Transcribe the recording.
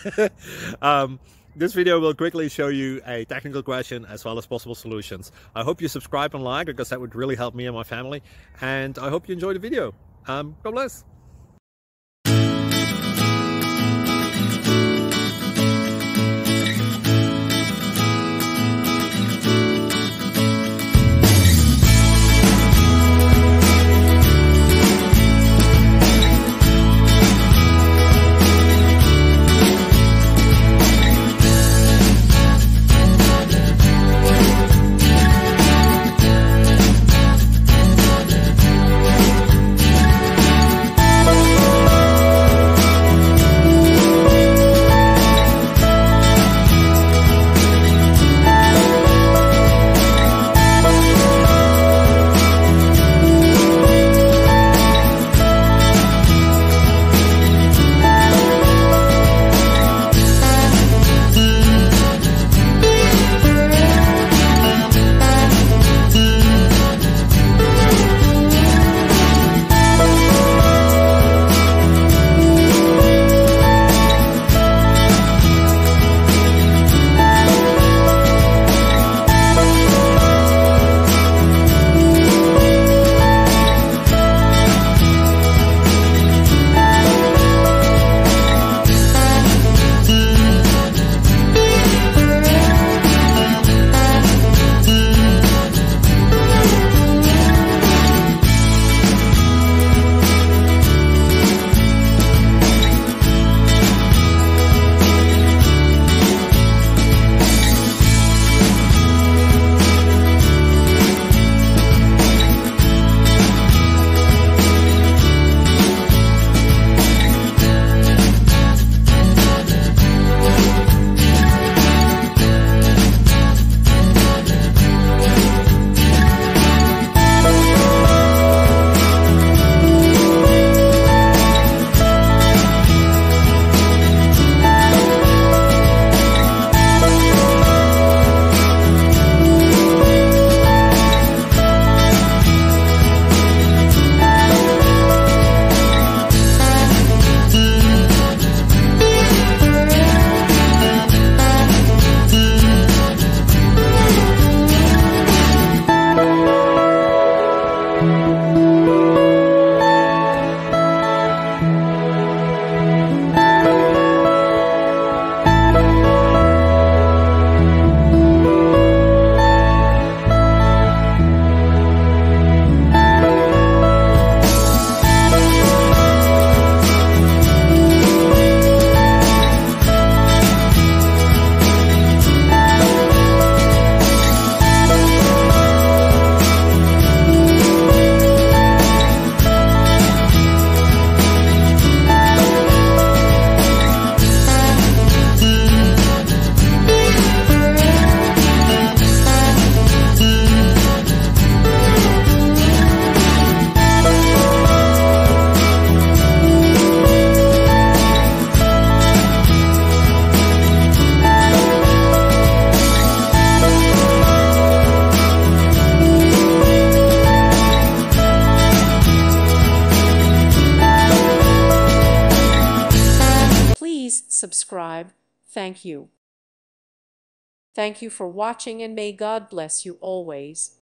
This video will quickly show you a technical question as well as possible solutions. I hope you subscribe and like, because that would really help me and my family. And I hope you enjoy the video. God bless. Subscribe. Thank you. Thank you for watching, and may God bless you always.